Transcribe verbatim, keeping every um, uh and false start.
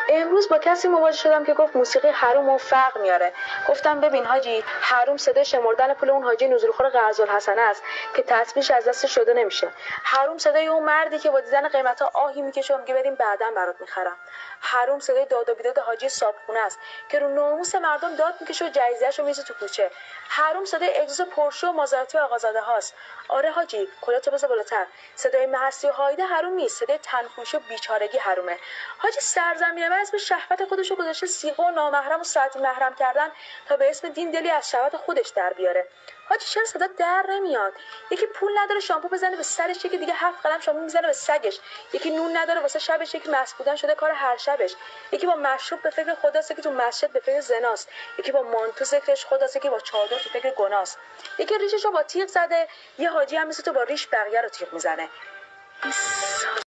امروز با کسی مواجه شدم که گفت موسیقی حروم و فقر میاره. گفتم ببین حاجی، حروم صدای شمردن پول اون حاجی نزولخور قرض‌الحسنه است که تسبیحش از دست شده نمیشه. حروم صدای اون مردی که با دیدن قیمتا آهی میکشه و میگه بریم بعداً برات میخرم. حروم صدای داد و بیداد حاجی صابخونه است که رو ناموس مردم داد میکشه و جایزه‌اشو میزه تو کوچه. حروم صدای اگزوز پورشه و مازراتی آقازاده هاست. آره حاجی، کلاتو بذار بالاتر. صدای محسی و هایده حروم نیست، صدای تنفروشی و بیچارگی حرومه. حاجی سرزمین من اسم شهوت خودشو گذاشته سیغه و نامحرم و ساعتی محرم کردن تا به اسم دین دلی از شهوت خودش در بیاره. حاجی چرا صدا در نمیاد؟ یکی پول نداره شامپو بزنه به سرش، یکی دیگه هفت قلم شامپو میزنه به سگش، یکی نون نداره واسه شبش، یکی مست بودن شده کار هر شبش، یکی با مشروب به فکر خداست، یکی تو مسجد به فکر زناست، یکی با مانتو ذکرش خداست، یکی با چادر تو فکر گناست، یکی ریششو با تیغ زده، یه حاجی هم مثل تو با ریش بقیه رو تیغ میزنه.